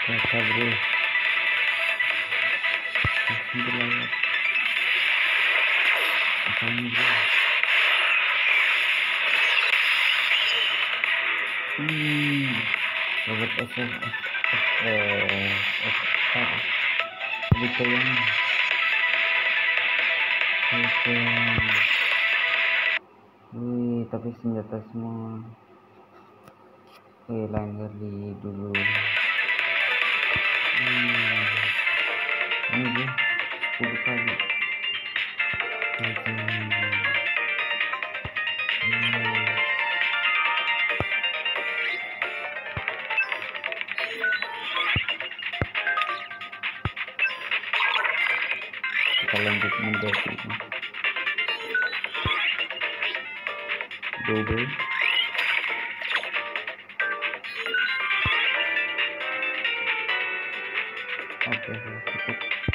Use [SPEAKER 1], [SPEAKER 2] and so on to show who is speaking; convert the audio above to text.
[SPEAKER 1] Biasa bro, langsung berlayar apanya bro. Robot gitu yang tapi senjata semua. Lain kali dulu. Ini bro, 10 kali. Kita lanjut menjadi double. Oke, cukup.